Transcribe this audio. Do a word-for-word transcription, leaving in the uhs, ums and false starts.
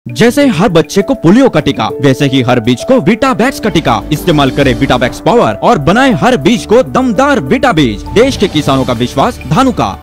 जैसे हर बच्चे को पोलियो का टीका, वैसे ही हर बीज को वीटावैक्स का टीका। इस्तेमाल करें वीटावैक्स पावर और बनाएं हर बीज को दमदार वीटा बीज। देश के किसानों का विश्वास, धानुका।